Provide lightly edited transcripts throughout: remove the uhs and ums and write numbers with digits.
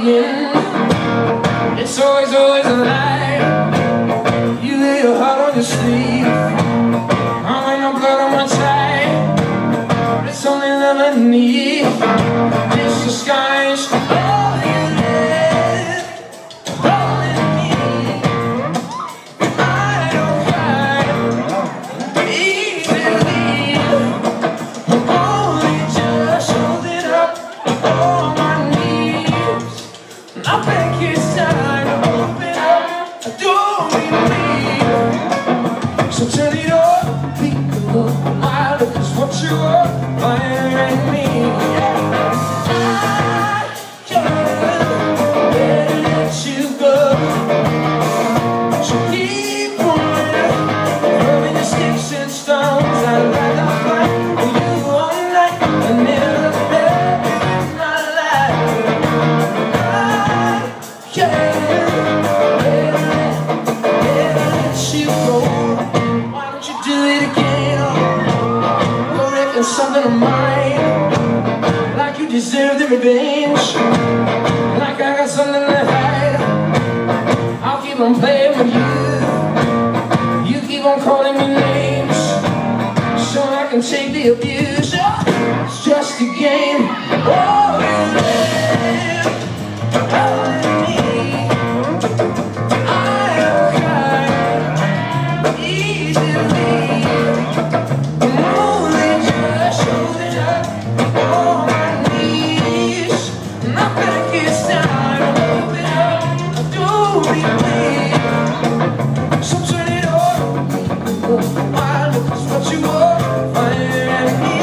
end. It's always a lie. You lay your heart on your sleeve. I lay my blood on my tie. It's only love I need. This disguise. All you live, all in me. I don't cry easily. I'm only just holding up all my needs. I think it's time to open up. Don't leave me. So turn it up, be a little wilder, 'cause what you are, fire in me. I can't let you go. So keep on throwing your sticks and stones. I'd rather fight with you all night and never let in my life. I can't let you go. Why don't you do it again? Go reckon something of mine, like you deserve the revenge, like I got something to hide. I'll keep on playing with you. You keep on calling me names, so I can take the abuse. It's just a game. Oh, you live, all in me. I don't cry easily. I'm only just holding up all my knees. And I think it's time to open up. Don't leave me. So turn it on. Why look, 'cause what you are, fire in me.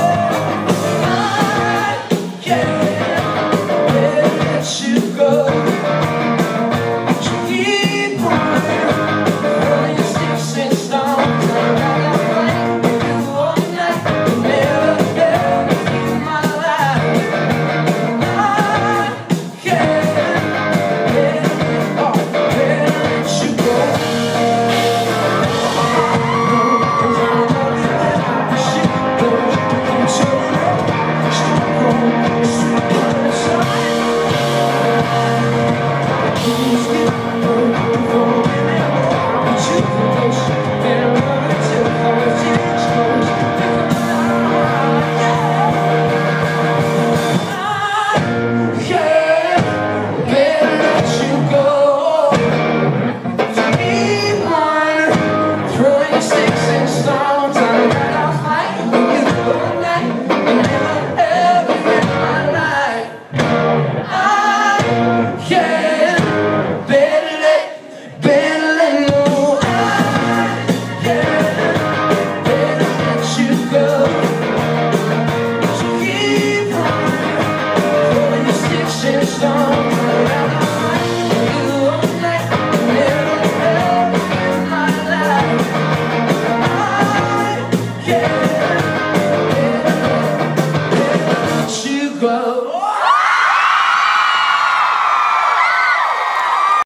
I can't let you go. So keep on throwing your sticks and stones. I'd rather fight with you all night and never ever in my life. I can't let you go. Go.